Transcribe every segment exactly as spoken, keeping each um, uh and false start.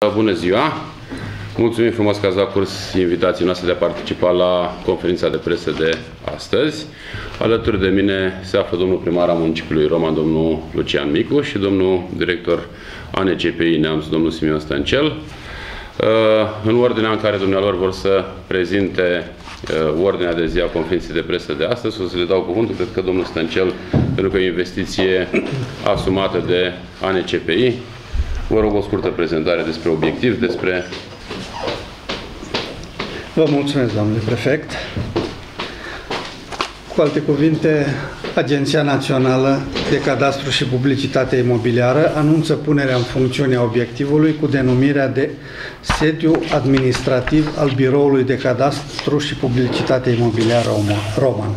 Bună ziua! Mulțumim frumos că ați luat curs invitații noastre de a participa la conferința de presă de astăzi. Alături de mine se află domnul primar al municipiului Roman, domnul Lucian Micu, și domnul director A N C P I Neamț, domnul Simion Stăncel. În ordinea în care dumnealor vor să prezinte ordinea de zi a conferinței de presă de astăzi, o să le dau cuvântul, cred că domnul Stăncel, pentru că e o investiție asumată de A N C P I. Vă rog o scurtă prezentare despre obiectiv, despre... Vă mulțumesc, domnule prefect. Cu alte cuvinte, Agenția Națională de Cadastru și Publicitate Imobiliară anunță punerea în funcțiune a obiectivului cu denumirea de sediu administrativ al Biroului de Cadastru și Publicitate Imobiliară Roman.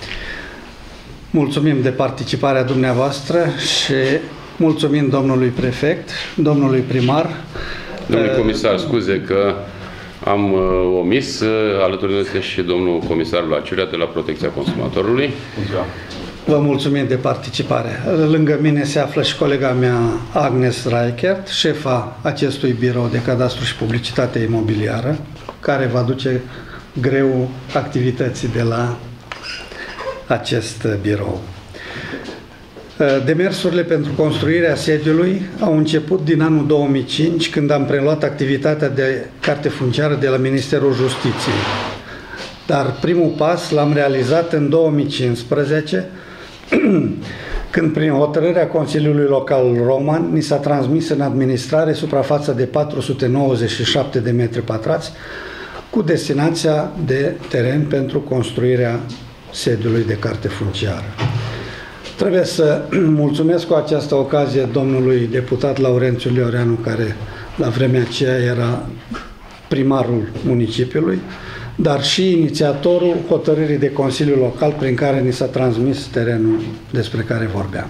Mulțumim de participarea dumneavoastră și mulțumim domnului prefect, domnului primar. Domnule comisar, scuze că am uh, omis, uh, alături de noi este și domnul comisar Laciurea de la Protecția Consumatorului. Vă mulțumim de participare. Lângă mine se află și colega mea Agnes Reichert, șefa acestui birou de cadastru și publicitate imobiliară, care va duce greu activității de la acest birou. Demersurile pentru construirea sediului au început din anul două mii cinci, când am preluat activitatea de carte funciară de la Ministerul Justiției. Dar primul pas l-am realizat în două mii cincisprezece, când prin hotărârea Consiliului Local Roman ni s-a transmis în administrare suprafața de patru sute nouăzeci și șapte de metri pătrați cu destinația de teren pentru construirea sediului de carte funciară. Trebuie să mulțumesc cu această ocazie domnului deputat Laurențiu Lioreanu, care la vremea aceea era primarul municipiului, dar și inițiatorul hotărârii de Consiliu Local prin care ni s-a transmis terenul despre care vorbeam.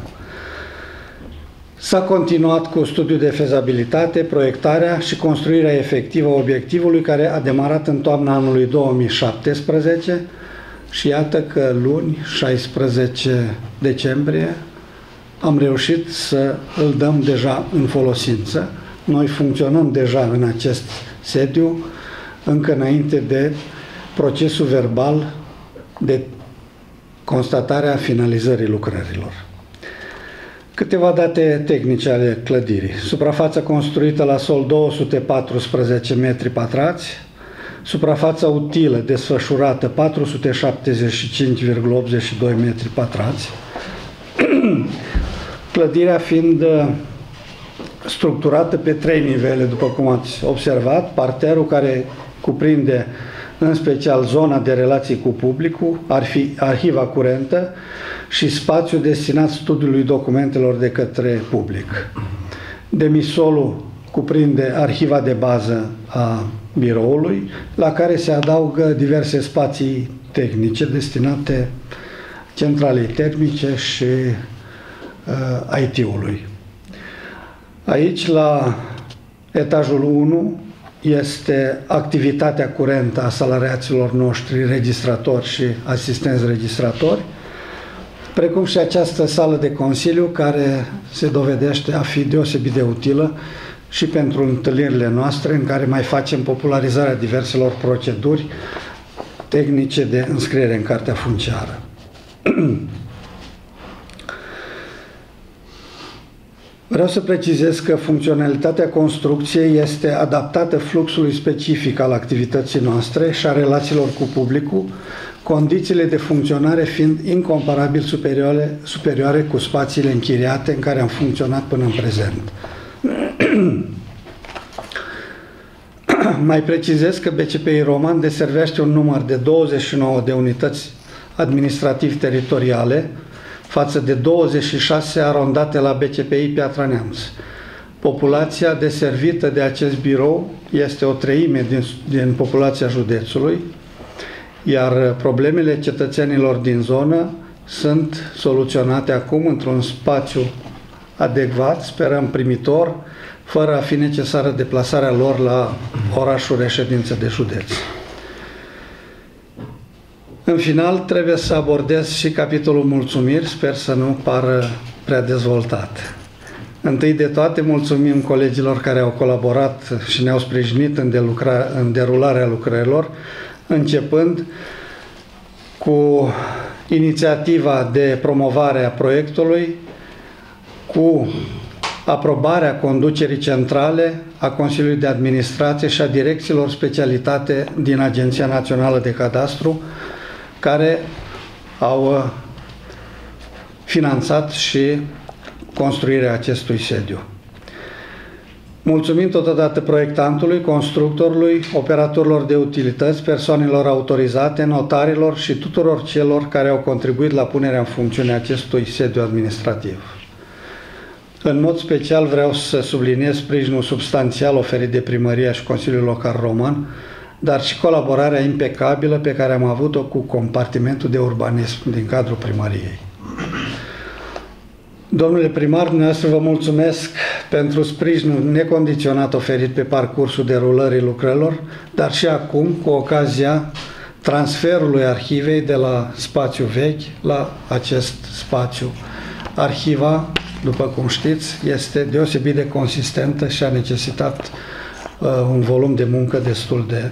S-a continuat cu studiul de fezabilitate, proiectarea și construirea efectivă a obiectivului, care a demarat în toamna anului două mii șaptesprezece, și iată că luni, șaisprezece decembrie, am reușit să îl dăm deja în folosință. Noi funcționăm deja în acest sediu, încă înainte de procesul verbal de constatarea finalizării lucrărilor. Câteva date tehnice ale clădirii. Suprafața construită la sol două sute paisprezece metri pătrați, suprafața utilă desfășurată patru sute șaptezeci și cinci virgulă optzeci și doi metri pătrați, clădirea fiind structurată pe trei nivele, după cum ați observat, parterul care cuprinde în special zona de relații cu publicul, arhiva curentă și spațiul destinat studiului documentelor de către public. Demisolul cuprinde arhiva de bază a biroului, la care se adaugă diverse spații tehnice destinate centralei termice și uh, I T-ului. Aici, la etajul unu, este activitatea curentă a salariaților noștri, registratori și asistenți registratori, precum și această sală de consiliu, care se dovedește a fi deosebit de utilă și pentru întâlnirile noastre, în care mai facem popularizarea diverselor proceduri tehnice de înscriere în cartea funciară. Vreau să precizez că funcționalitatea construcției este adaptată fluxului specific al activității noastre și a relațiilor cu publicul, condițiile de funcționare fiind incomparabil superioare, superioare cu spațiile închiriate în care am funcționat până în prezent. Mai precizez că B C P I Roman deservește un număr de douăzeci și nouă de unități administrativ-teritoriale față de douăzeci și șase arondate la B C P I Piatra Neamț. Populația deservită de acest birou este o treime din, din populația județului, iar problemele cetățenilor din zonă sunt soluționate acum într-un spațiu adecvat, sperăm primitor, fără a fi necesară deplasarea lor la orașul reședință de județ. În final, trebuie să abordez și capitolul mulțumiri, sper să nu pară prea dezvoltat. Întâi de toate, mulțumim colegilor care au colaborat și ne-au sprijinit în, delucra, în derularea lucrărilor, începând cu inițiativa de promovare a proiectului, cu aprobarea conducerii centrale a Consiliului de Administrație și a direcțiilor specialitate din Agenția Națională de Cadastru, care au finanțat și construirea acestui sediu. Mulțumim totodată proiectantului, constructorului, operatorilor de utilități, persoanelor autorizate, notarilor și tuturor celor care au contribuit la punerea în funcțiune acestui sediu administrativ. În mod special vreau să subliniez sprijinul substanțial oferit de Primăria și Consiliul Local Roman, dar și colaborarea impecabilă pe care am avut-o cu compartimentul de urbanism din cadrul primăriei. Domnule primar, dumneavoastră vă mulțumesc pentru sprijinul necondiționat oferit pe parcursul derulării lucrărilor, dar și acum, cu ocazia transferului arhivei de la spațiu vechi la acest spațiu. Arhiva, după cum știți, este deosebit de consistentă și a necesitat uh, un volum de muncă destul de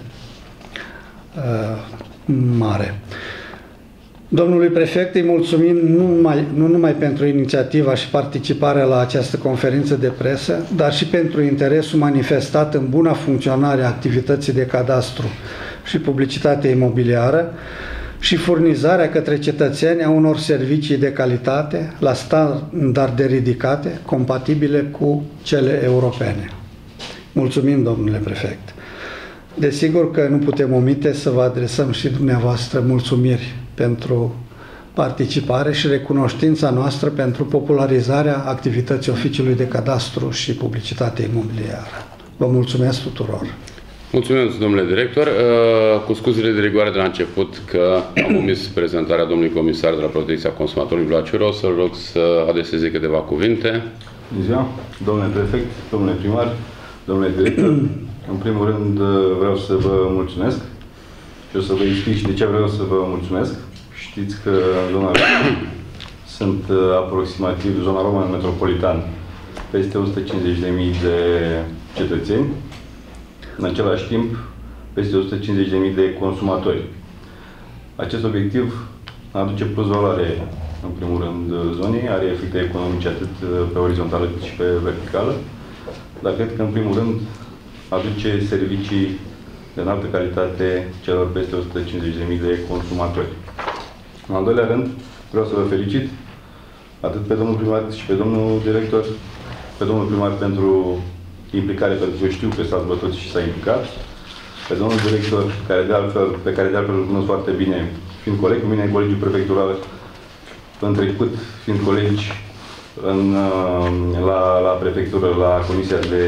uh, mare. Domnului prefect îi mulțumim nu numai, nu numai pentru inițiativa și participarea la această conferință de presă, dar și pentru interesul manifestat în buna funcționare a activității de cadastru și publicitate imobiliară și furnizarea către cetățeni a unor servicii de calitate la standarde ridicate, compatibile cu cele europene. Mulțumim, domnule prefect. Desigur că nu putem omite să vă adresăm și dumneavoastră mulțumiri pentru participare și recunoștința noastră pentru popularizarea activității Oficiului de Cadastru și Publicitate Imobiliară. Vă mulțumesc tuturor! Mulțumesc, domnule director. Cu scuzele de rigoare de la început că am omis prezentarea domnului comisar de la Protecția Consumatorului Vlaciu, o să-l rog să adreseze câteva cuvinte. Bună ziua, domnule prefect, domnule primar, domnule director. În primul rând vreau să vă mulțumesc și o să vă explic și de ce vreau să vă mulțumesc. Știți că în zona sunt aproximativ, zona Roman metropolitan, peste o sută cincizeci de mii de cetățeni, în același timp peste o sută cincizeci de mii de consumatori. Acest obiectiv aduce plus valoare, în primul rând, zonei, are efecte economice atât pe orizontală cât și pe verticală, dar cred că, în primul rând, aduce servicii de înaltă calitate celor peste o sută cincizeci de mii de consumatori. În al doilea rând, vreau să vă felicit atât pe domnul primar și pe domnul director, pe domnul primar pentru implicare, pentru că știu că s-a zbătut și s-a implicat, pe domnul director, care de altfel, pe care de altfel îl cunosc foarte bine, fiind coleg cu mine în colegiul prefectural, în trecut, fiind colegi în, la, la prefectură, la Comisia de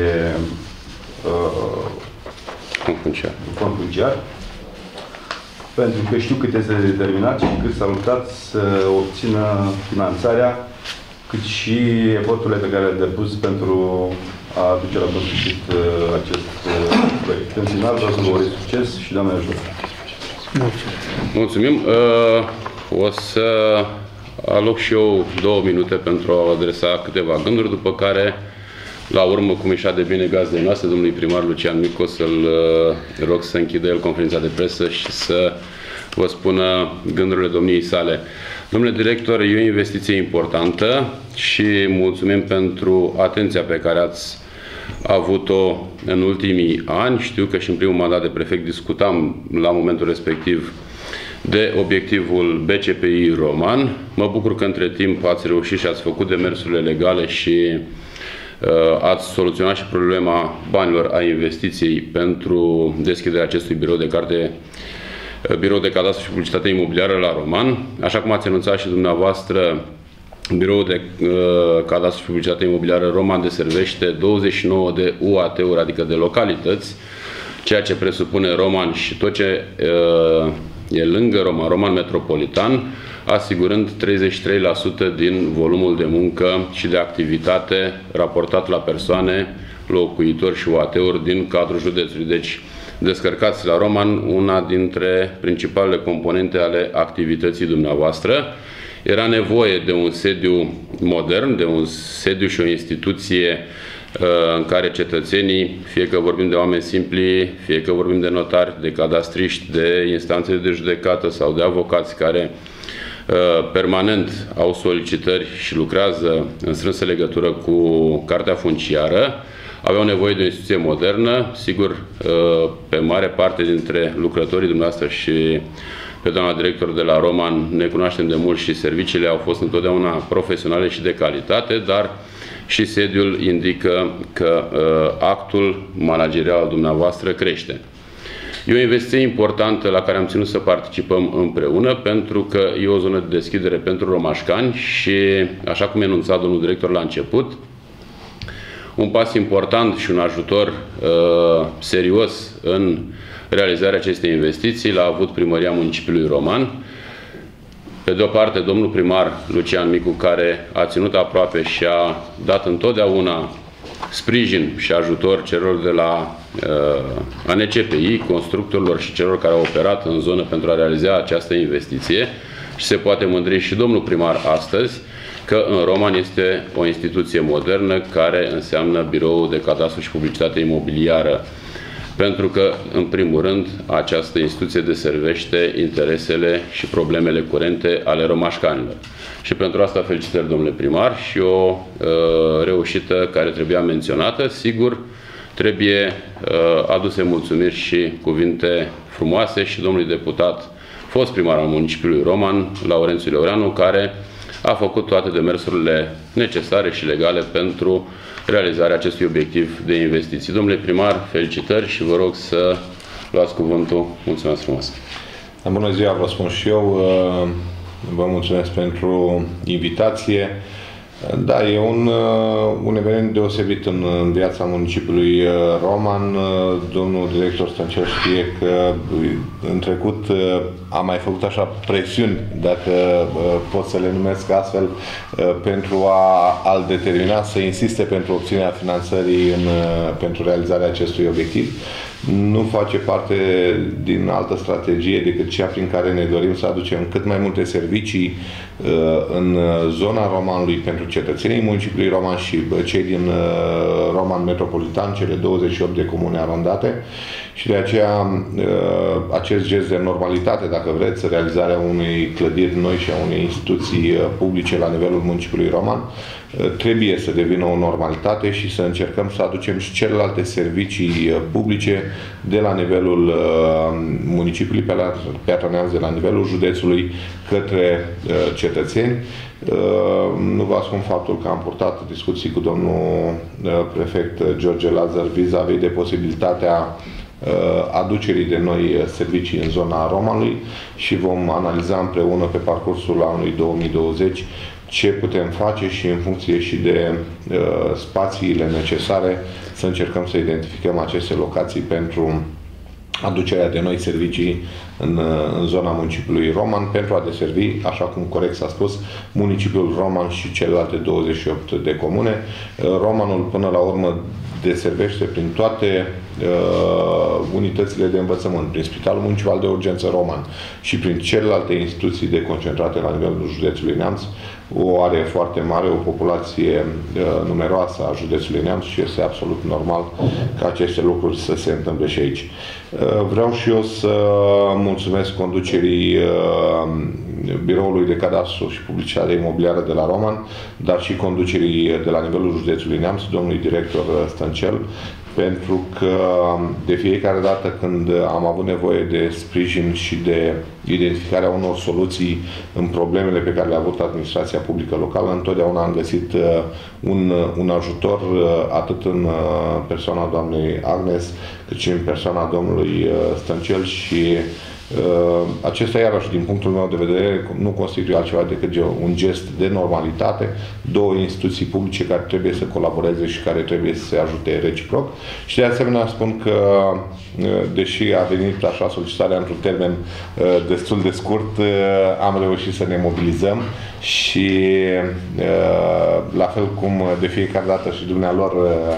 fond funciar, pentru că știu cât este de determinat și cât s-a luptat să obțină finanțarea, cât și eforturile pe care le-a depus pentru a aduce la bun sfârșit acest proiect. În final, vreau să vă urez succes și Doamne ajută! Mulțumim! O să aloc și eu două minute pentru a adresa câteva gânduri, după care, la urmă, cum ieșea de bine gazdei noastre, domnului primar Lucian Micu, să-l rog să închidă el conferința de presă și să vă spună gândurile domniei sale. Domnule director, e o investiție importantă și mulțumim pentru atenția pe care ați avut-o în ultimii ani. Știu că și în primul mandat de prefect discutam la momentul respectiv de obiectivul B C P I Roman. Mă bucur că între timp ați reușit și ați făcut demersurile legale și uh, ați soluționat și problema banilor a investiției pentru deschiderea acestui birou de carte, birou de cadastru și publicitate imobiliară la Roman. Așa cum ați anunțat și dumneavoastră, biroul de uh, cadastru și publicitate imobiliară Roman deservește douăzeci și nouă de U A T-uri, adică de localități, ceea ce presupune Roman și tot ce uh, e lângă Roman, Roman metropolitan, asigurând treizeci și trei la sută din volumul de muncă și de activitate raportat la persoane, locuitori și U A T-uri din cadrul județului. Deci, descărcați la Roman una dintre principalele componente ale activității dumneavoastră, era nevoie de un sediu modern, de un sediu și o instituție în care cetățenii, fie că vorbim de oameni simpli, fie că vorbim de notari, de cadastriști, de instanțe de judecată sau de avocați care permanent au solicitări și lucrează în strânsă legătură cu cartea funciară, aveau nevoie de o instituție modernă. Sigur, pe mare parte dintre lucrătorii dumneavoastră și pe doamna director de la Roman ne cunoaștem de mult și serviciile au fost întotdeauna profesionale și de calitate, dar și sediul indică că actul managerial al dumneavoastră crește. E o investiție importantă la care am ținut să participăm împreună, pentru că e o zonă de deschidere pentru romașcani și, așa cum a enunțat domnul director la început, un pas important și un ajutor uh, serios în realizarea acestei investiții l-a avut Primăria Municipiului Roman. Pe de o parte, domnul primar Lucian Micu, care a ținut aproape și a dat întotdeauna sprijin și ajutor celor de la uh, A N C P I, constructorilor și celor care au operat în zonă pentru a realiza această investiție, și se poate mândri și domnul primar astăzi că în Roman este o instituție modernă care înseamnă Biroul de Cadastru și Publicitate Imobiliară, pentru că, în primul rând, această instituție deservește interesele și problemele curente ale romașcanilor. Și pentru asta felicitări, domnule primar, și o uh, reușită care trebuia menționată. Sigur, trebuie uh, aduse mulțumiri și cuvinte frumoase și domnului deputat, fost primar al municipiului Roman, Laurențiu Leoreanu, care a făcut toate demersurile necesare și legale pentru realizarea acestui obiectiv de investiții. Domnule primar, felicitări și vă rog să luați cuvântul. Mulțumesc frumos! Bună ziua, vă spun și eu. Vă mulțumesc pentru invitație. Da, e un, un eveniment deosebit în, în viața municipiului Roman. Domnul director Stăncel știe că în trecut a mai făcut așa presiuni, dacă pot să le numesc astfel, pentru a, a-l determina să insiste pentru obținerea finanțării în, pentru realizarea acestui obiectiv. Nu face parte din altă strategie decât cea prin care ne dorim să aducem cât mai multe servicii uh, în zona Romanului pentru cetățenii municipiului Roman și cei din uh, Roman Metropolitan, cele douăzeci și opt de comune arondate, și de aceea uh, acest gest de normalitate, dacă vreți, realizarea unei clădiri noi și a unei instituții uh, publice la nivelul municipiului Roman, uh, trebuie să devină o normalitate și să încercăm să aducem și celelalte servicii uh, publice de la nivelul uh, municipiului pe atranează, de la nivelul județului către uh, cetățeni. Uh, nu vă ascund faptul că am purtat discuții cu domnul uh, prefect George Lazar vis-a-vis de posibilitatea uh, aducerii de noi servicii în zona Romanului și vom analiza împreună pe parcursul anului două mii douăzeci ce putem face și în funcție și de uh, spațiile necesare să încercăm să identificăm aceste locații pentru aducerea de noi servicii în, în zona municipiului Roman pentru a deservi, așa cum corect s-a spus, municipiul Roman și celelalte douăzeci și opt de comune. Romanul, până la urmă, deservește prin toate uh, unitățile de învățământ, prin Spitalul Municipal de Urgență Roman și prin celelalte instituții de concentrate la nivelul județului Neamț, o are foarte mare, o populație uh, numeroasă a județului Neamț și este absolut normal ca aceste lucruri să se întâmple și aici. Uh, vreau și eu să mulțumesc conducerii uh, Biroului de Cadastru și Publicitate Imobiliară de la Roman, dar și conducerii de la nivelul județului Neamț, domnului director Stăncel, pentru că de fiecare dată când am avut nevoie de sprijin și de identificarea unor soluții în problemele pe care le-a avut administrația publică locală, întotdeauna am găsit un, un ajutor atât în persoana doamnei Agnes, cât și în persoana domnului Stăncel și Uh, acesta, iarăși, din punctul meu de vedere, nu constituie altceva decât un gest de normalitate, două instituții publice care trebuie să colaboreze și care trebuie să se ajute reciproc. Și de asemenea spun că, uh, deși a venit așa solicitarea într-un termen uh, destul de scurt, uh, am reușit să ne mobilizăm și uh, la fel cum de fiecare dată și dumnealor uh,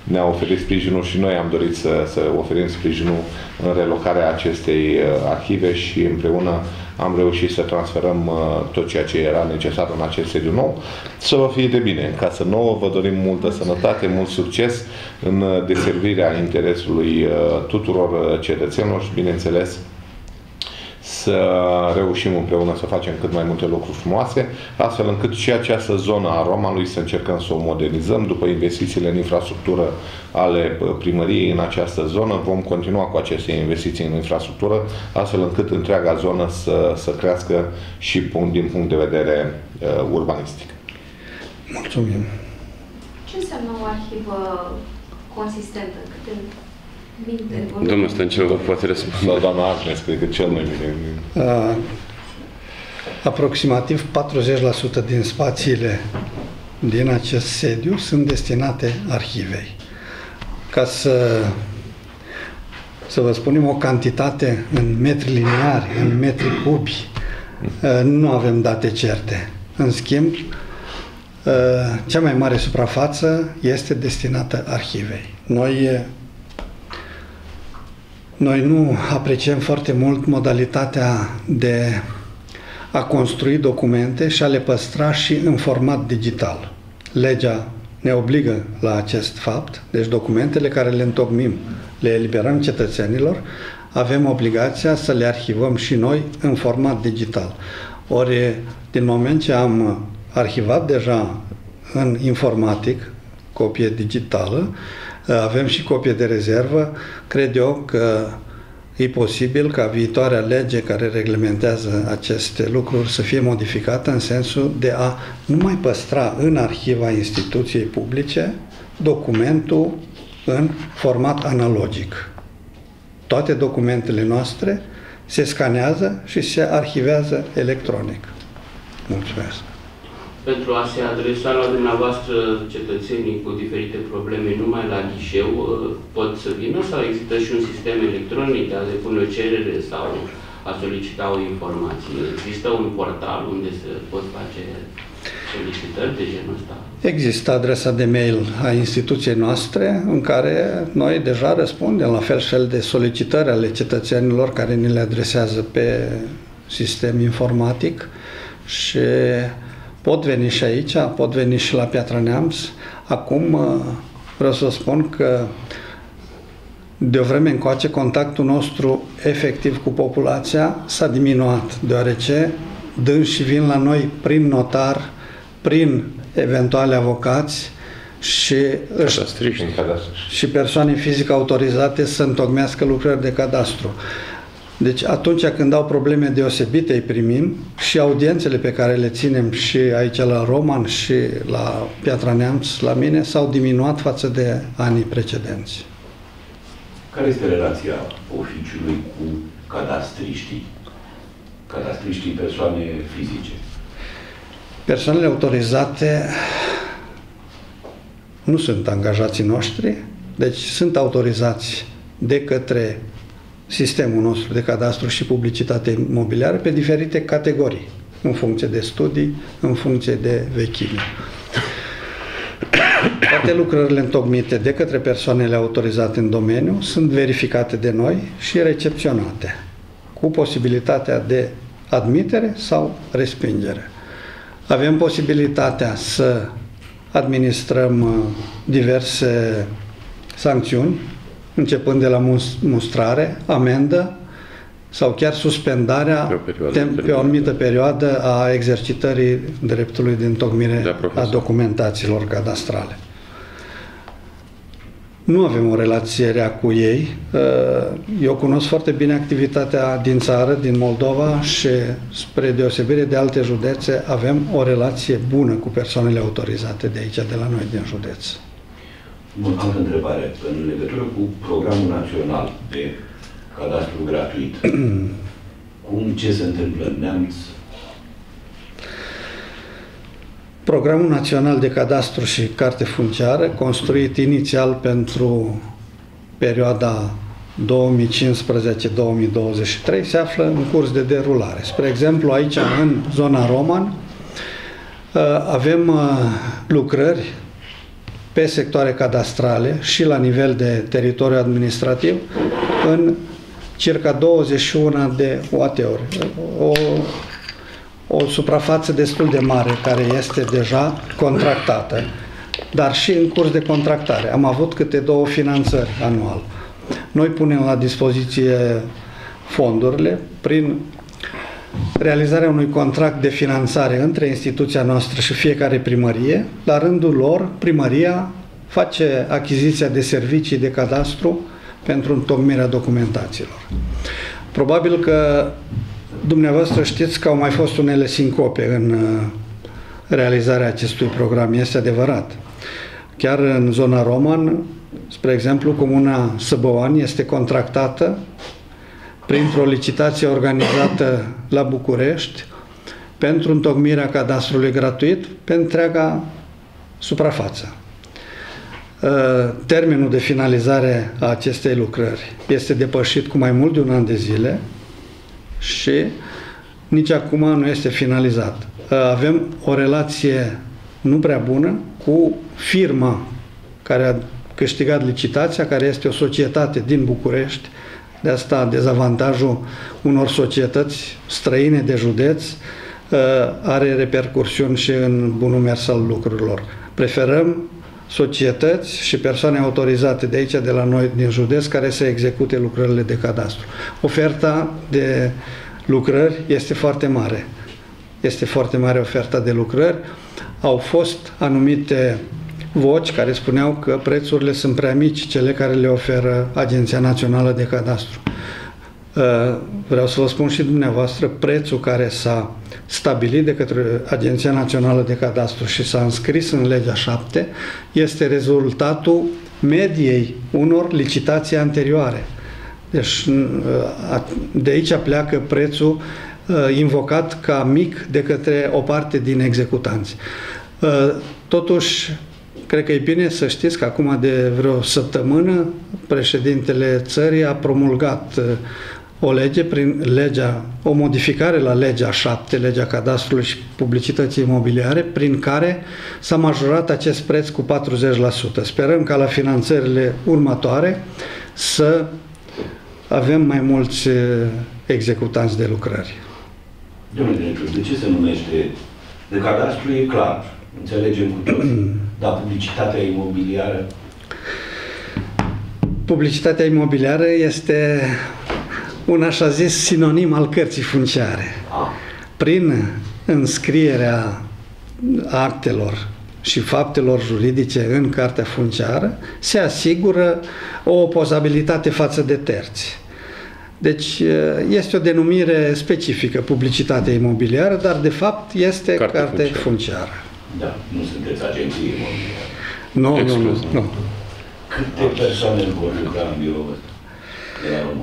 ne-a oferit sprijinul și noi am dorit să, să oferim sprijinul în relocarea acestei arhive și împreună am reușit să transferăm tot ceea ce era necesar în acest sediu nou. Să vă fie de bine în casă nouă, vă dorim multă sănătate, mult succes în deservirea interesului tuturor cetățenilor și, bineînțeles, să reușim împreună să facem cât mai multe lucruri frumoase, astfel încât și această zonă a Romanului să încercăm să o modernizăm. După investițiile în infrastructură ale primăriei în această zonă, vom continua cu aceste investiții în infrastructură, astfel încât întreaga zonă să, să crească și din punct de vedere uh, urbanistic. Mulțumim! Ce înseamnă o arhivă consistentă? Câte minte? Domnul Stăncel vă poate răspunde. Sau doamna Agnes, cred că cel mai bine. Uh, aproximativ patruzeci la sută din spațiile din acest sediu sunt destinate arhivei. Ca să, să vă spunem o cantitate în metri liniari, în metri cubi, uh, nu avem date certe. În schimb, uh, cea mai mare suprafață este destinată arhivei. Noi Noi nu apreciem foarte mult modalitatea de a construi documente și a le păstra și în format digital. Legea ne obligă la acest fapt, deci documentele care le întocmim, le eliberăm cetățenilor, avem obligația să le arhivăm și noi în format digital. Ori, din moment ce am arhivat deja în informatic, copie digitală, avem și copie de rezervă, cred eu că e posibil ca viitoarea lege care reglementează aceste lucruri să fie modificată în sensul de a nu mai păstra în arhiva instituției publice documentul în format analogic. Toate documentele noastre se scanează și se arhivează electronic. Mulțumesc! Pentru a se adresa la dumneavoastră cetățenii cu diferite probleme numai la ghișeu, pot să vină sau există și un sistem electronic de a depune o cerere sau a solicita o informație? Există un portal unde se pot face solicitări de genul ăsta? Există adresa de mail a instituției noastre în care noi deja răspundem la fel și fel de solicitări ale cetățenilor care ni le adresează pe sistem informatic și pot veni și aici, pot veni și la Piatra Neamț. Acum vreau să spun că de o vreme încoace contactul nostru efectiv cu populația s-a diminuat, deoarece dânsi vin la noi prin notar, prin eventuale avocați și, își, și persoane fizice autorizate să întocmească lucrări de cadastru. Deci atunci când au probleme deosebite îi primim și audiențele pe care le ținem și aici la Roman și la Piatra Neamț, la mine, s-au diminuat față de anii precedenți. Care este relația oficiului cu cadastriștii? Cadastriștii persoane fizice. Persoanele autorizate nu sunt angajații noștri, deci sunt autorizați de către sistemul nostru de cadastru și publicitate imobiliară pe diferite categorii, în funcție de studii, în funcție de vechime. Toate lucrările întocmite de către persoanele autorizate în domeniu sunt verificate de noi și recepționate, cu posibilitatea de admitere sau respingere. Avem posibilitatea să administrăm diverse sancțiuni, începând de la mustrare, amendă sau chiar suspendarea pe o, pe o anumită perioadă a exercitării dreptului de întocmire a documentațiilor cadastrale. Nu avem o relație rea cu ei. Eu cunosc foarte bine activitatea din țară, din Moldova și, spre deosebire de alte județe, avem o relație bună cu persoanele autorizate de aici, de la noi, din județ. O altă întrebare. În legătură cu programul național de cadastru gratuit, cum, ce se întâmplă în Neamț? Programul național de cadastru și carte funciară, construit inițial pentru perioada două mii cincisprezece - două mii douăzeci și trei, se află în curs de derulare. Spre exemplu, aici, în zona Roman, avem lucrări pe sectoare cadastrale și la nivel de teritoriu administrativ în circa douăzeci și unu de O A T-uri. O, o suprafață destul de mare care este deja contractată, dar și în curs de contractare. Am avut câte două finanțări anual. Noi punem la dispoziție fondurile prin realizarea unui contract de finanțare între instituția noastră și fiecare primărie. La rândul lor, primăria face achiziția de servicii de cadastru pentru întocmirea documentațiilor. Probabil că dumneavoastră știți că au mai fost unele sincope în realizarea acestui program. Este adevărat. Chiar în zona Roman, spre exemplu, Comuna Săbăoani este contractată printr-o licitație organizată la București pentru întocmirea cadastrului gratuit pe întreaga suprafață. Termenul de finalizare a acestei lucrări este depășit cu mai mult de un an de zile și nici acum nu este finalizat. Avem o relație nu prea bună cu firma care a câștigat licitația, care este o societate din București. De asta dezavantajul unor societăți străine de județ are repercursiuni și în bunul mers al lucrurilor. Preferăm societăți și persoane autorizate de aici, de la noi, din județ, care să execute lucrările de cadastru. Oferta de lucrări este foarte mare. Este foarte mare oferta de lucrări. Au fost anumite voci care spuneau că prețurile sunt prea mici, cele care le oferă Agenția Națională de Cadastru. Vreau să vă spun și dumneavoastră, prețul care s-a stabilit de către Agenția Națională de Cadastru și s-a înscris în legea șapte este rezultatul mediei unor licitații anterioare. Deci de aici pleacă prețul invocat ca mic de către o parte din executanți. Totuși, cred că e bine să știți că acum de vreo săptămână președintele țării a promulgat o lege, prin legea, o modificare la legea șapte, legea cadastrului și publicității imobiliare, prin care s-a majorat acest preț cu patruzeci la sută. Sperăm ca la finanțările următoare să avem mai mulți executanți de lucrări. Domnule director, de ce se numește? De cadastru e clar, înțelegem cu toții, dar publicitatea imobiliară? Publicitatea imobiliară este un așa zis sinonim al cărții funciare. Prin înscrierea actelor și faptelor juridice în cartea funciară se asigură o opozabilitate față de terți. Deci este o denumire specifică, publicitatea imobiliară, dar de fapt este carte, carte funciară. funciară. Da, nu sunteți agenție imobiliară. Nu, nu, nu, nu. Câte persoane vor lucra în biroul ăsta de la Roman?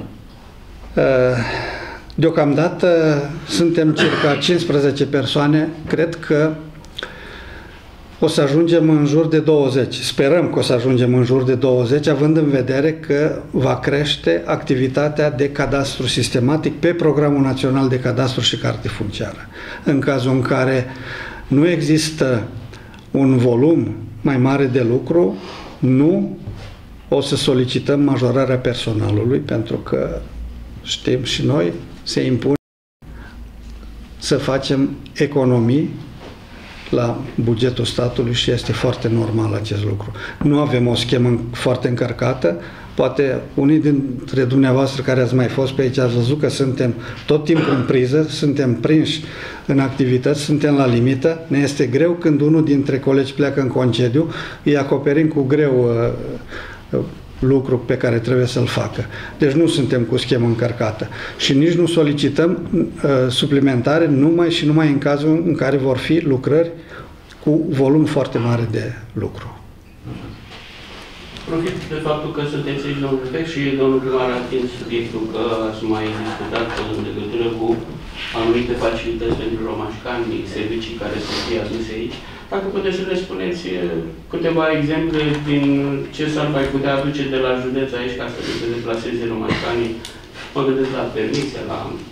Deocamdată suntem circa cincisprezece persoane. Cred că o să ajungem în jur de douăzeci. Sperăm că o să ajungem în jur de douăzeci, având în vedere că va crește activitatea de cadastru sistematic pe Programul Național de Cadastru și Carte Funciară. În cazul în care nu există un volum mai mare de lucru, nu o să solicităm majorarea personalului, pentru că știm și noi, se impune să facem economii la bugetul statului și este foarte normal acest lucru. Nu avem o schemă foarte încărcată. Poate unii dintre dumneavoastră care ați mai fost pe aici ați văzut că suntem tot timpul în priză, suntem prinși în activități, suntem la limită. Ne este greu când unul dintre colegi pleacă în concediu, îi acoperim cu greu uh, lucru pe care trebuie să-l facă. Deci nu suntem cu schemă încărcată și nici nu solicităm uh, suplimentare numai și numai în cazul în care vor fi lucrări cu volum foarte mare de lucru. Profit de faptul că sunteți aici, domnul prefect, și domnul primar a atins subiectul că ați mai discutat în legătură cu anumite facilități pentru romașcani, servicii care să fie aduse aici. Dacă puteți să le spuneți câteva exemple din ce s-ar mai putea aduce de la județ aici ca să se deplaseze romașcanii, mă gândesc la permise, la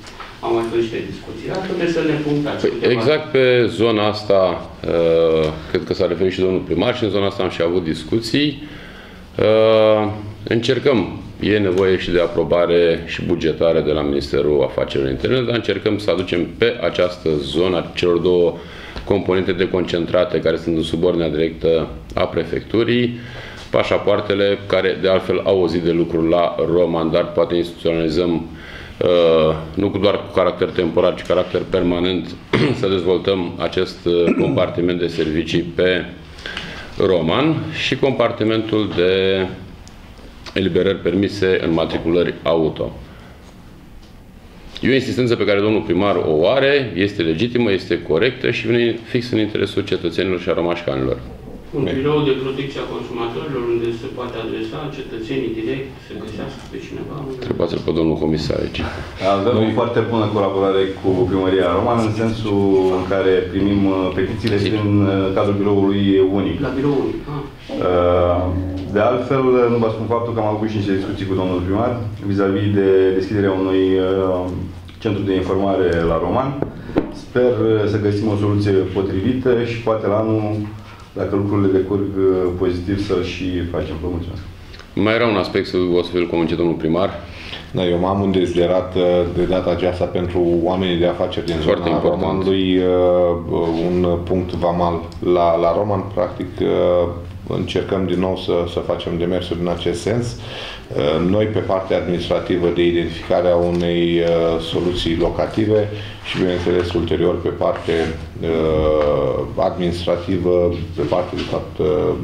Am mai fost niște discuții. Dar trebuie să ne punctați. Păi, exact pe zona asta, uh, cred că s-a referit și domnul primar, și în zona asta am și avut discuții. Uh, încercăm, e nevoie și de aprobare și bugetare de la Ministerul Afacerilor Interne, dar încercăm să aducem pe această zonă celor două componente deconcentrate care sunt în subordinea directă a prefecturii, pașapoartele care de altfel au o zi de lucru la Roman, dar poate instituționalizăm uh, nu doar cu caracter temporar, ci caracter permanent să dezvoltăm acest compartiment de servicii pe Roman și compartimentul de eliberări permise în matriculări auto. E o insistență pe care domnul primar o are, este legitimă, este corectă și vine fix în interesul cetățenilor și a romașcanilor. Un birou de protecție a consumatorilor unde se poate adresa cetățenii direct, să găsească pe cineva. Întrebați-l pe domnul comisar aici. Avem o foarte bună colaborare cu Primăria Roman, în sensul în care primim petițiile din cadrul biroului unic. La biroul unic. Ah. De altfel, nu vă spun faptul că am avut și niște discuții cu domnul primar vis-a-vis de deschiderea unui centru de informare la Roman. Sper să găsim o soluție potrivită și poate la anul, dacă lucrurile decurg pozitiv, să și facem. Vă mulțumesc. Mai era un aspect, să o să vi-l comunice domnul primar. Da, eu m-am îndezderat de data aceasta pentru oamenii de afaceri din Foarte zona important. Romanului, un punct vamal la, la Roman. Practic, încercăm din nou să, să facem demersuri în acest sens. Noi, pe partea administrativă de identificare a unei soluții locative și, bineînțeles, ulterior pe parte administrativă, pe partea de fapt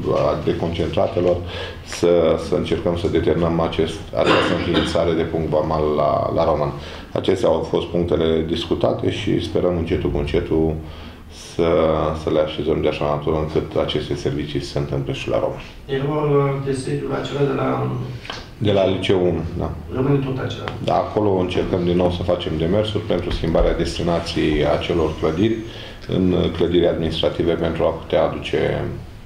de concentratelor, să, să încercăm să determinăm acest, această înființare de punct vamal la, la Roman. Acestea au fost punctele discutate și sperăm încetul cu încetul să, să le așezăm de așa natură încât aceste servicii se întâmple și la Roman. Erau de sediul acela de la... De la Liceul unu, da. Rămâne tot acela. Da, acolo încercăm din nou să facem demersuri pentru schimbarea destinației acelor clădiri în clădiri administrative pentru a putea aduce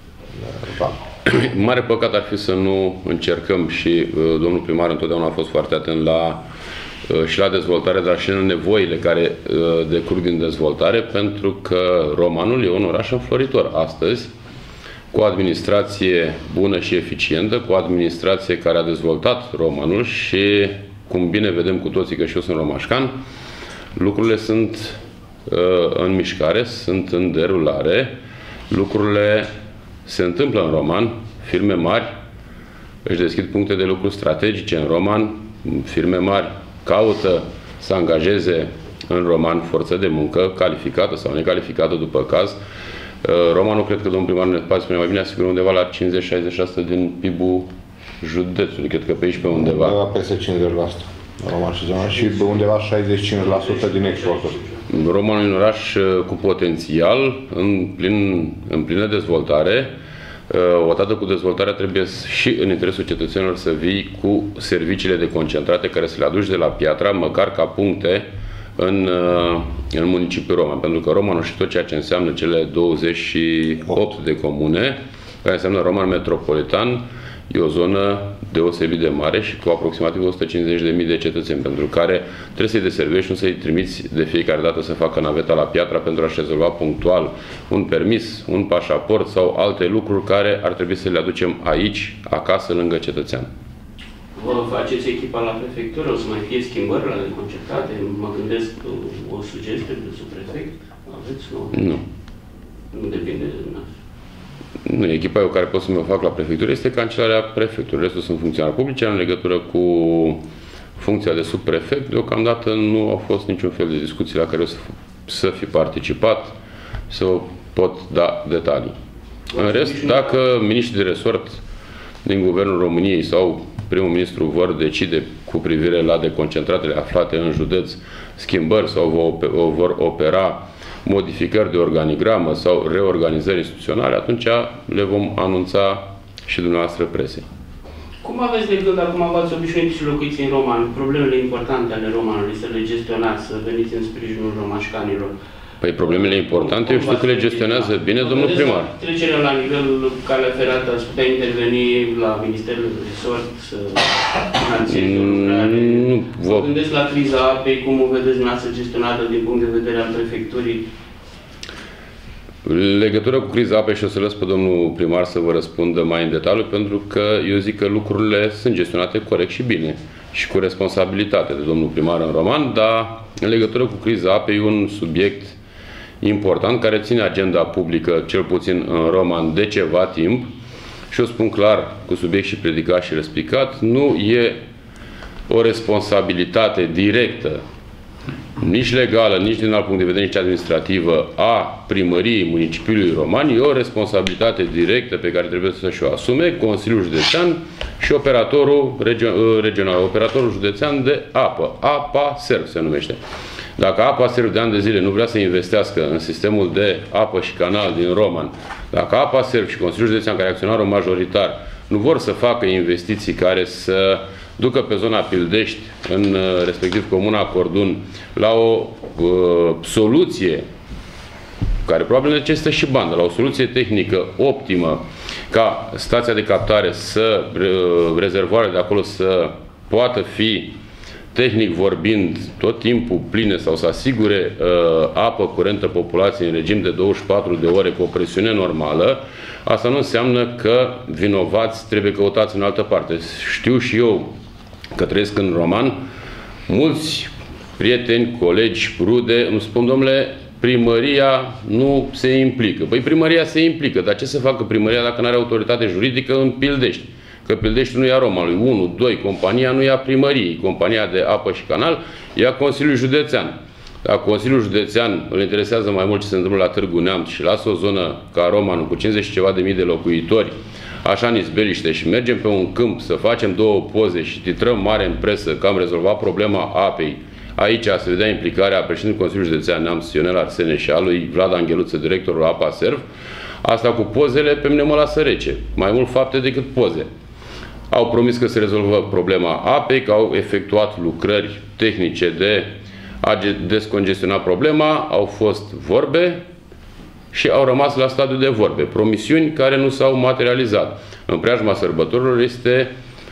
van. Mare păcat ar fi să nu încercăm și uh, domnul primar întotdeauna a fost foarte atent la uh, și la dezvoltare, dar și în nevoile care uh, decurg din dezvoltare, pentru că Romanul e un oraș înfloritor astăzi, cu o administrație bună și eficientă, cu o administrație care a dezvoltat Romanul și, cum bine vedem cu toții, că și eu sunt romașcan, lucrurile sunt uh, în mișcare, sunt în derulare, lucrurile se întâmplă în Roman, firme mari își deschid puncte de lucru strategice în Roman, firme mari caută să angajeze în Roman forță de muncă, calificată sau necalificată după caz. Romanul, cred că domnul primar ne poate spune mai bine, asigură undeva la cincizeci șaizeci la sută din P I B-ul județului, cred că pe aici pe undeva. Undeva peste cincizeci la sută. Roman și zona și undeva șaizeci și cinci la sută din exporturi. Romanul e un oraș cu potențial, în, plin, în plină dezvoltare. Odată cu dezvoltarea trebuie și în interesul cetățenilor să vii cu serviciile de concentrate care să le aduci de la Piatra, măcar ca puncte în, în municipiul Roman. Pentru că Romanul și tot ceea ce înseamnă cele douăzeci și opt de comune, care înseamnă Roman metropolitan, e o zonă deosebit de mare și cu aproximativ o sută cincizeci de mii de cetățeni, pentru care trebuie să-i deservești, nu să-i trimiți de fiecare dată să facă naveta la Piatra pentru a-și rezolva punctual un permis, un pașaport sau alte lucruri care ar trebui să le aducem aici, acasă, lângă cetățean. Vă faceți echipa la prefectură? O să mai fie schimbări la concertate? Mă gândesc o sugestie de subprefect? Aveți? Nu. Nu. Nu depinde de dumneavoastră. Nu, echipa eu care pot să mă fac la prefectură este cancelarea prefecturii. Restul sunt funcționari publice. În legătură cu funcția de subprefect, deocamdată nu au fost niciun fel de discuții la care o să, să fi participat, să pot da detalii. În rest, dacă miniștrii de resort din Guvernul României sau primul ministru vor decide cu privire la deconcentratele aflate în județ schimbări sau vor opera modificări de organigramă sau reorganizări instituționale, atunci le vom anunța și dumneavoastră presei. Cum aveți de gând, acum v-ați obișnuit și locuiți în Roman, problemele importante ale Romanului, să le gestionați, să veniți în sprijinul romașcanilor? Păi problemele importante, eu știu că le gestionează bine domnul primar. Trecerea la nivel calea ferată, ați putea interveni la Ministerul de Resort să finanțeze lucrare. Nu vă gândesc la criza apei, cum o vedeți dumneavoastră gestionată din punct de vedere al prefecturii? Legătură cu criza apei, și o să lăs pe domnul primar să vă răspundă mai în detaliu, pentru că eu zic că lucrurile sunt gestionate corect și bine și cu responsabilitate de domnul primar în Roman, dar în legătură cu criza apei e un subiect important care ține agenda publică, cel puțin în Roman, de ceva timp, și o spun clar, cu subiect și predicat și răspicat, nu e o responsabilitate directă, nici legală, nici din alt punct de vedere, nici administrativă, a primăriei municipiului Roman, e o responsabilitate directă pe care trebuie să și-o asume Consiliul Județean și operatorul regional, operatorul județean de apă. Apa Serv se numește. Dacă Apa Serv de ani de zile nu vrea să investească în sistemul de apă și canal din Roman, dacă Apa Serv și Consiliul Județean, care e acționarul majoritar, nu vor să facă investiții care să ducă pe zona Pildești, în respectiv Comuna Cordun, la o uh, soluție care probabil necesită și bandă, la o soluție tehnică optimă, ca stația de captare, să uh, rezervoarele de acolo să poată fi, tehnic vorbind, tot timpul pline sau să asigure uh, apă curentă populației în regim de douăzeci și patru de ore cu o presiune normală, asta nu înseamnă că vinovați trebuie căutați în altă parte. Știu și eu că trăiesc în Roman, mulți prieteni, colegi, rude îmi spun, domnule, primăria nu se implică. Păi primăria se implică, dar ce să facă primăria dacă nu are autoritate juridică în Pildești? Că Pildești nu ia Romanului. unu, doi, compania nu ia primăriei. Compania de apă și canal ia Consiliul Județean. Dacă Consiliul Județean îl interesează mai mult ce se întâmplă la Târgu Neamț și lasă o zonă ca Roman cu cincizeci și ceva de mii de locuitori, așa în izbeliște, și mergem pe un câmp să facem două poze și titrăm mare în presă că am rezolvat problema apei, aici se vedea implicarea președintelui Consiliului Județean Neamț, Ionel Arsene, și a lui Vlad Angheluță, directorul Apa Serv. Asta cu pozele pe mine mă lasă rece. Mai mult fapte decât poze. Au promis că se rezolvă problema apei, că au efectuat lucrări tehnice de a descongestiona problema, au fost vorbe și au rămas la stadiul de vorbe. Promisiuni care nu s-au materializat. În preajma sărbătorilor este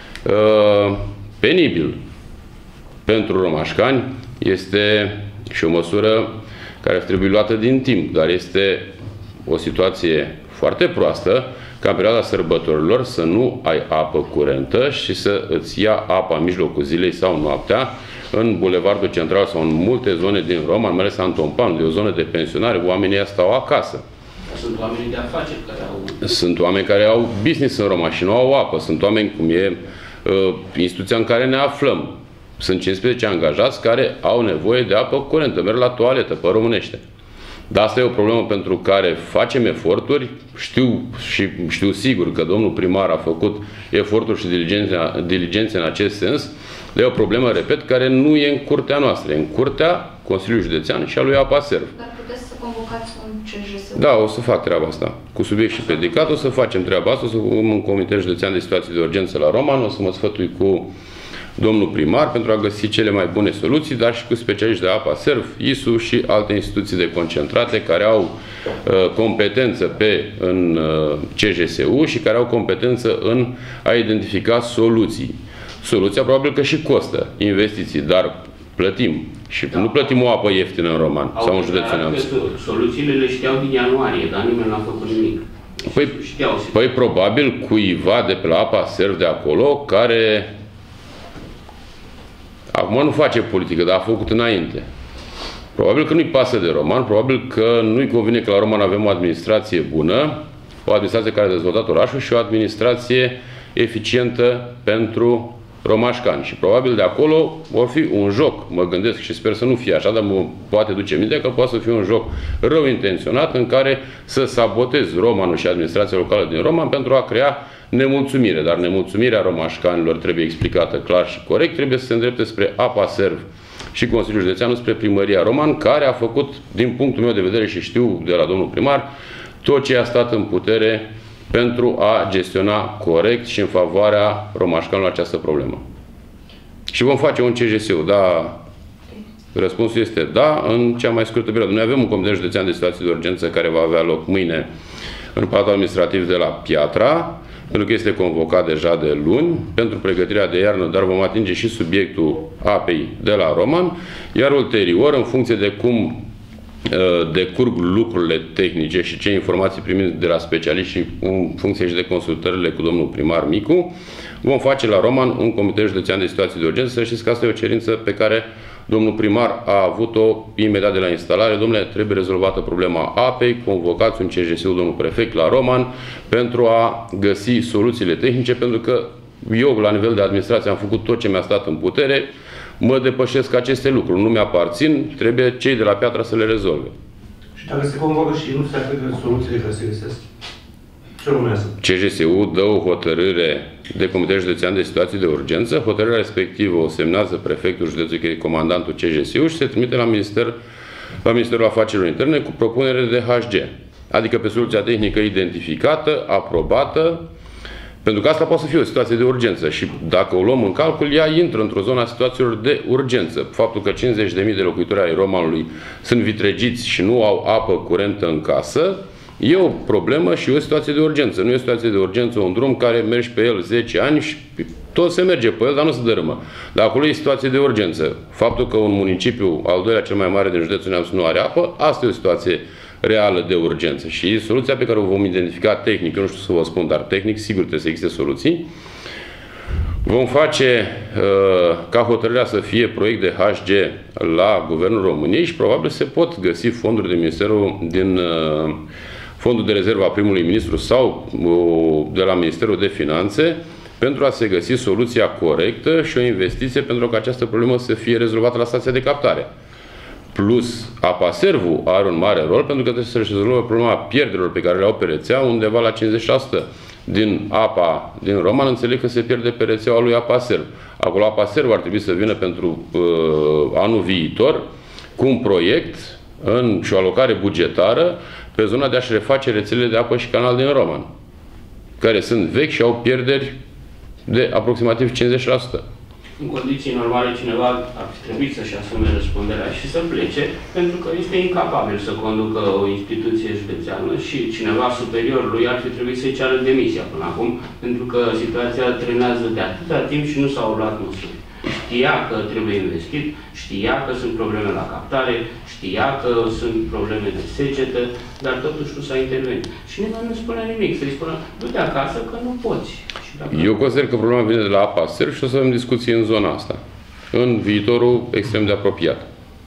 uh, penibil pentru romașcani, este și o măsură care ar trebui luată din timp, dar este o situație foarte proastă ca în perioada sărbătorilor să nu ai apă curentă și să îți ia apa în mijlocul zilei sau noaptea în Bulevardul Central sau în multe zone din Roma, mai ales Antompan, de o zonă de pensionare, oamenii ăia stau acasă. Sunt oameni de afaceri care au... Sunt oameni care au business în Roma și nu au apă. Sunt oameni, cum e uh, instituția în care ne aflăm. Sunt cincisprezece angajați care au nevoie de apă curentă, merg la toaletă, pe românește. Dar asta e o problemă pentru care facem eforturi. Știu și știu sigur că domnul primar a făcut eforturi și diligențe, diligențe în acest sens. Dar e o problemă, repet, care nu e în curtea noastră, e în curtea Consiliului Județean și a lui Apa Serv. Dar puteți să convocați un C J S? Da, o să fac treaba asta. Cu subiect și predicat o să facem treaba asta, o să în Comitetul Județean de Situații de Urgență la Roman, o să mă sfătui cu domnul primar pentru a găsi cele mai bune soluții, dar și cu specialiști de Apa Serv, I S U și alte instituții de concentrate care au uh, competență pe în uh, C J S U și care au competență în a identifica soluții. Soluția probabil că și costă investiții, dar plătim. Și da, nu plătim o apă ieftină în Roman sau în județul Neamț. Soluțiile le știau din ianuarie, dar nimeni n-a făcut nimic. Păi, păi probabil cuiva de pe la Apa Serv de acolo, care acum nu face politică, dar a făcut înainte. Probabil că nu-i pasă de Roman, probabil că nu-i convine că la Roman avem o administrație bună, o administrație care a dezvoltat orașul și o administrație eficientă pentru romașcani. Și probabil de acolo vor fi un joc, mă gândesc și sper să nu fie așa, dar mă poate duce minte că poate să fie un joc rău intenționat în care să sabotezi Romanul și administrația locală din Roman pentru a crea nemulțumire. Dar nemulțumirea romașcanilor trebuie explicată clar și corect, trebuie să se îndrepte spre Apa Serv și Consiliul Județean, spre Primăria Roman, care a făcut, din punctul meu de vedere și știu de la domnul primar, tot ce a stat în putere pentru a gestiona corect și în favoarea romașcanilor această problemă. Și vom face un C J S U, dar Răspunsul este da, în cea mai scurtă perioadă. Noi avem un comitet județean de situații de urgență care va avea loc mâine în Palatul Administrativ de la Piatra, pentru că este convocat deja de luni pentru pregătirea de iarnă, dar vom atinge și subiectul apei de la Roman, iar ulterior, în funcție de cum decurg lucrurile tehnice și ce informații primim de la specialiști și în funcție și de consultările cu domnul primar Micu, vom face la Roman un comitet județean de situații de urgență. Să știți că asta e o cerință pe care domnul primar a avut-o imediat de la instalare. Domnule, trebuie rezolvată problema apei, convocați un C J S U, domnul prefect, la Roman, pentru a găsi soluțiile tehnice, pentru că eu, la nivel de administrație, am făcut tot ce mi-a stat în putere, mă depășesc aceste lucruri, nu mi-aparțin, trebuie cei de la Piatra să le rezolve. Și dacă se convocă și nu se aplică soluțiile care se găsesc, ce urmează? C J S U dă o hotărâre de Comitet Județean de Situații de Urgență, hotărârea respectivă o semnează prefectul județului, că e comandantul C J S U, și se trimite la, Minister, la Ministerul Afacerilor Interne cu propunere de H G. Adică pe soluția tehnică identificată, aprobată, pentru că asta poate să fie o situație de urgență și dacă o luăm în calcul, ea intră într-o zonă a situațiilor de urgență. Faptul că cincizeci de mii de locuitori ai Romanului sunt vitregiți și nu au apă curentă în casă, e o problemă și e o situație de urgență. Nu e o situație de urgență, un drum care mergi pe el zece ani și tot se merge pe el, dar nu se dărâmă. Dar acolo e situație de urgență. Faptul că un municipiu, al doilea cel mai mare din județul Neamț, nu are apă, asta e o situație reală de urgență. Și soluția pe care o vom identifica tehnic, eu nu știu să vă spun, dar tehnic, sigur trebuie să existe soluții. Vom face uh, ca hotărârea să fie proiect de H G la Guvernul României și probabil se pot găsi fonduri de Ministerul din uh, Fondul de Rezervă a primului ministru sau uh, de la Ministerul de Finanțe pentru a se găsi soluția corectă și o investiție pentru ca această problemă să fie rezolvată la stația de captare. Plus, Apaservul are un mare rol pentru că trebuie să rezolve problema pierderilor pe care le au pe rețea, undeva la cincizeci la sută din apa din Roman, înțeleg că se pierde pe rețeaua lui Apaserv. Acolo Apaserv ar trebui să vină pentru uh, anul viitor cu un proiect în, și o alocare bugetară pe zona de a-și reface rețelele de apă și canal din Roman, care sunt vechi și au pierderi de aproximativ cincizeci la sută. În condiții normale, cineva ar fi trebuit să-și asume răspunderea și să plece, pentru că este incapabil să conducă o instituție județeană și cineva superior lui ar fi trebuit să-i ceară demisia până acum, pentru că situația trenează de atâta timp și nu s-au luat măsuri. Știa că trebuie investit, știa că sunt probleme la captare, știa că sunt probleme de secetă, dar totuși nu s-a intervenit. Și nimeni nu spune nimic, să-i spună, du-te acasă că nu poți. Eu consider că problema vine de la Apaserv și o să avem discuții în zona asta, în viitorul extrem de apropiat.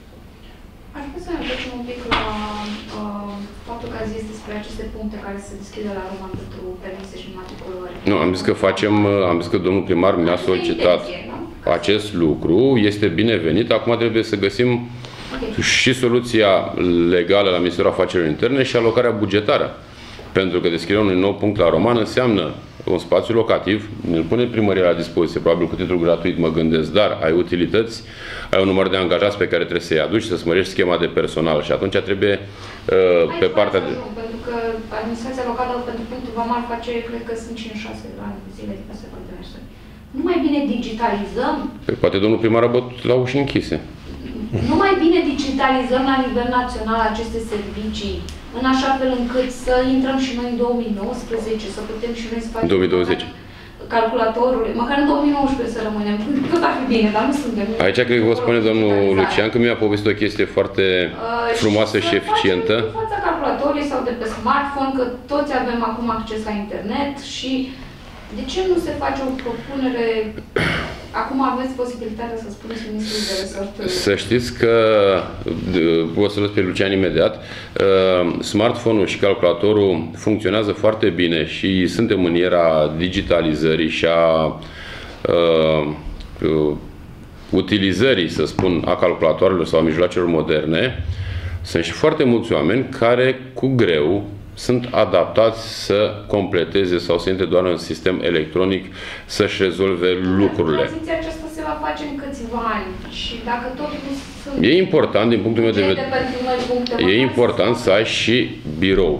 Aș vrea să ne întoarcem un pic la uh, faptul că ați zis despre aceste puncte care se deschide la Roman pentru permise și matriculări. Nu, am zis că facem, am zis că domnul primar mi-a solicitat acest lucru, este binevenit, acum trebuie să găsim okay. și soluția legală la Ministerul Afacerilor Interne și alocarea bugetară. Pentru că deschiderea unui nou punct la Roman înseamnă un spațiu locativ, îl pune primăria la dispoziție, probabil cu titlu gratuit, mă gândesc, dar ai utilități, ai un număr de angajați pe care trebuie să-i aduci, să-ți mărești schema de personal și atunci trebuie uh, pe partea de... Nu, pentru că administrația locală pentru punctul vamal face, cred că sunt cinci șase ani de zile din astea foarte. Nu mai bine digitalizăm? Păi, poate domnul primar a bătut la uși închise. Nu mai bine digitalizăm la nivel național aceste servicii, în așa fel încât să intrăm și noi în două mii nouăsprezece, să putem și noi să facem două mii douăzeci. Calculatorul, măcar în două mii nouăsprezece să rămânem, tot ar fi bine, dar nu suntem. Aici cred că vă spune domnul Lucian că mi-a povestit o chestie foarte uh, frumoasă și, și eficientă. În fața calculatorului sau de pe smartphone, că toți avem acum acces la internet și de ce nu se face o propunere? Acum aveți posibilitatea să spuneți ministrul de resort. Să știți că, o să lăs pe Lucian imediat, smartphone-ul și calculatorul funcționează foarte bine și suntem în era digitalizării și a uh, uh, utilizării, să spun, a calculatoarelor sau a mijloacelor moderne. Sunt și foarte mulți oameni care cu greu sunt adaptați să completeze sau să intre doar în sistem electronic să-și rezolve lucrurile. Tranziția aceasta se va face în câțiva ani și dacă totuși sunt... E important, din punctul meu de vedere, e important să ai și birou.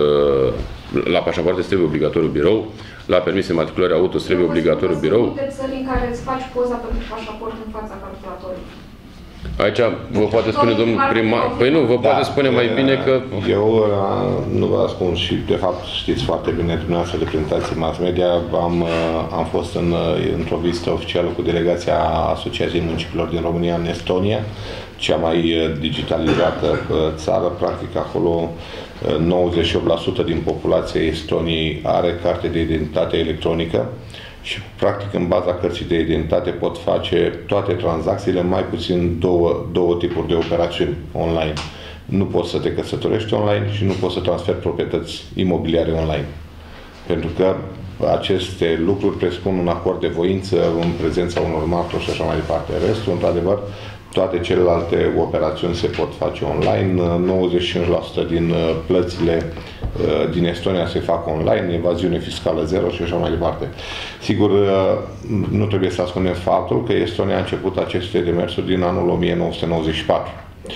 La pașaport trebuie obligatoriu birou, la permise matriculări auto trebuie obligatoriu birou. Sunt țări în care îți faci poza pentru pașaport în fața calculatorului. Aici vă poate spune domnul primar, păi nu, vă Da, poate spune mai bine că... Eu nu vă spun și de fapt știți foarte bine dumneavoastră reprezentații mass media, am, am fost în, într-o vizită oficială cu delegația Asociației Municipilor din România în Estonia, cea mai digitalizată țară, practic acolo nouăzeci și opt la sută din populația Estoniei are carte de identitate electronică. Și, practic, în baza cărții de identitate pot face toate tranzacțiile, mai puțin două, două tipuri de operațiuni online. Nu poți să te căsătorești online și nu poți să transferi proprietăți imobiliare online. Pentru că aceste lucruri presupun un acord de voință în prezența unor martori și așa mai departe. Restul, într-adevăr, toate celelalte operațiuni se pot face online. nouăzeci și cinci la sută din plățile din Estonia se fac online, evaziune fiscală zero și așa mai departe. Sigur, nu trebuie să ascundem faptul că Estonia a început aceste demersuri din anul o mie nouă sute nouăzeci și patru.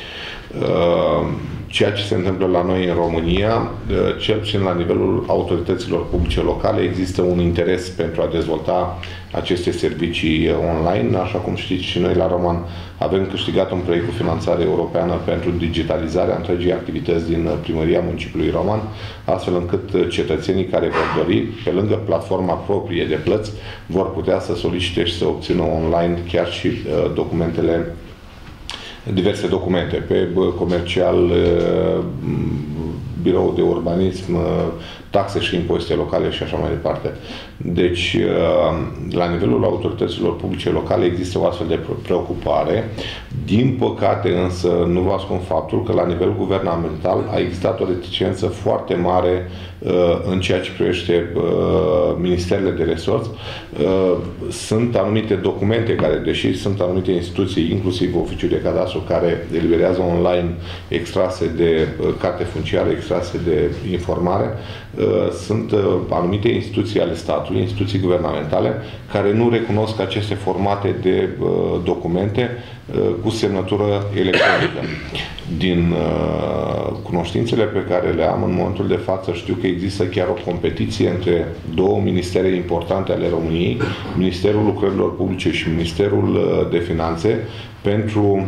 Ceea ce se întâmplă la noi în România, cel puțin la nivelul autorităților publice locale, există un interes pentru a dezvolta aceste servicii online. Așa cum știți și noi la Roman avem câștigat un proiect cu finanțare europeană pentru digitalizarea întregii activități din primăria municipiului Roman, astfel încât cetățenii care vor dori, pe lângă platforma proprie de plăți, vor putea să solicite și să obțină online chiar și documentele, diverse documente, pe comercial, birou de urbanism, taxe și impozite locale și așa mai departe. Deci, la nivelul autorităților publice locale există o astfel de preocupare. Din păcate, însă, nu vă ascund faptul că la nivel guvernamental a existat o reticență foarte mare în ceea ce privește ministerele de resort. Sunt anumite documente care, deși sunt anumite instituții, inclusiv Oficiul de Cadastru, care eliberează online extrase de carte funciară, extrase de informare, sunt anumite instituții ale statului, instituții guvernamentale, care nu recunosc aceste formate de documente cu semnătură electronică. Din cunoștințele pe care le am în momentul de față, știu că există chiar o competiție între două ministere importante ale României, Ministerul Lucrărilor Publice și Ministerul de Finanțe, pentru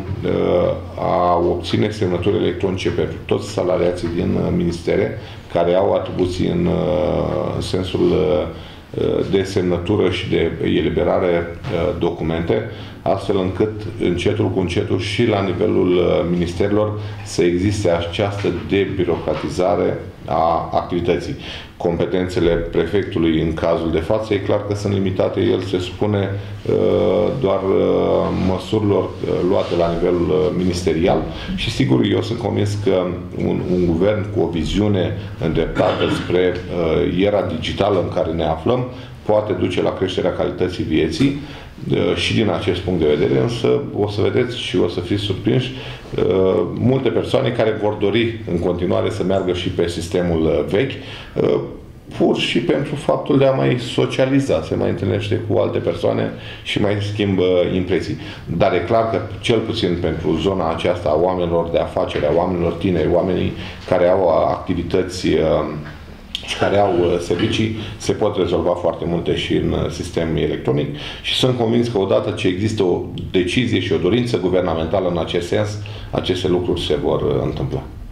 a obține semnături electronice pentru toți salariații din ministere care au atribuții în sensul de semnătură și de eliberare documente, astfel încât încetul cu încetul și la nivelul ministerilor să existe această debirocratizare a activității. Competențele prefectului în cazul de față e clar că sunt limitate, el se spune doar măsurilor luate la nivel ministerial și sigur eu sunt convins că un, un guvern cu o viziune îndreptată spre era digitală în care ne aflăm poate duce la creșterea calității vieții și din acest punct de vedere, însă o să vedeți și o să fiți surprinși multe persoane care vor dori în continuare să meargă și pe sistemul vechi, pur și pentru faptul de a mai socializa, se mai întâlnește cu alte persoane și mai schimbă impresii. Dar e clar că, cel puțin pentru zona aceasta a oamenilor de afaceri, a oamenilor tineri, oamenii care au activități și care au servicii, se pot rezolva foarte multe și în sistem electronic și sunt convins că odată ce există o decizie și o dorință guvernamentală în acest sens, aceste lucruri se vor întâmpla.